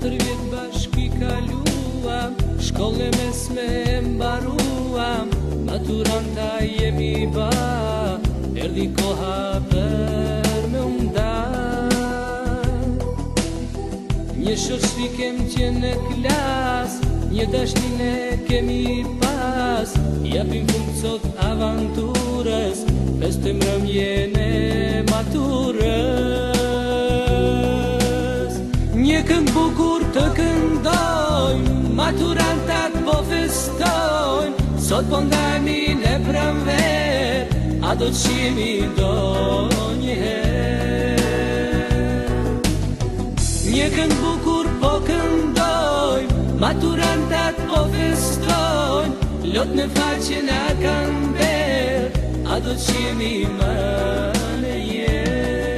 4 vjet bashki kaluam, shkollën e mesme e mbaruam, maturanta jemi ba, erdhi koha për me u nda. Një shoqëri kem qenë në klas, një dashnin e kemi pas, japim fund sot avanturës, festojmë mbrëmjen e maturës. Një këngë bukur të këndojmë, maturantat po festojnë, sot po ndajmi në pranver, a do të jemi ndonjëherë. Një këngë bukur po këndojmë, maturantat po festojnë, lot në faqe na kanë berë, a do të jemi më në jetë.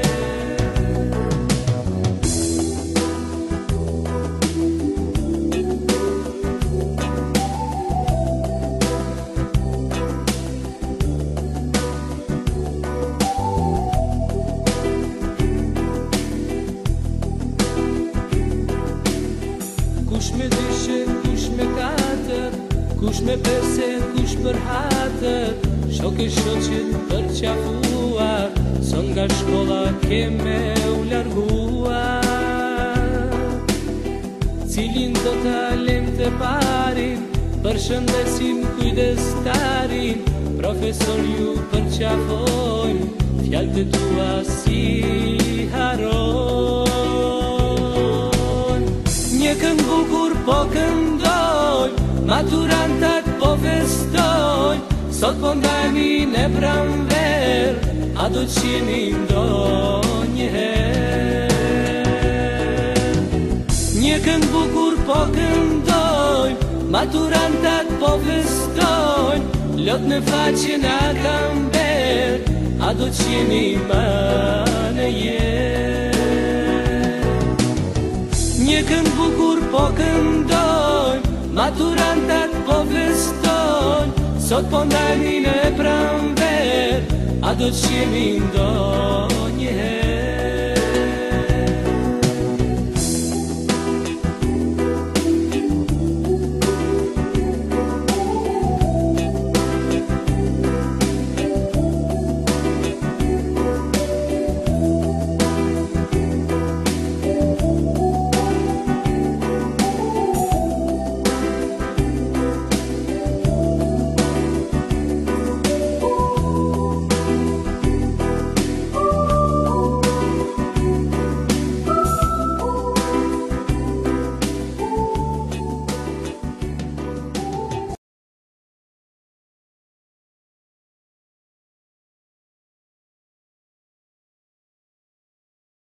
Kush me dyshe, kush me katër, kush me pese, kush për hatër, shok e shoqet për qafuar, son nga shkolla keme u larguar. Cilin do talem të parin, për shëndesim kujdestarin, profesor ju për qafojnë, fjallë të tua si haron. Një këngë bukur po këndojnë, maturantat po festojnë, sot po ndajmi në pranver, a do të jemi ndonjëherë. Një këngë bukur po këndojnë, maturantat po festojnë, lot në faqe na kanë berë, a do të jemi më në jetë. Një këngë bukur po këndojnë, maturantat po festojnë, sot po ndajmi në pranver, a do të jemi ndonjëherë.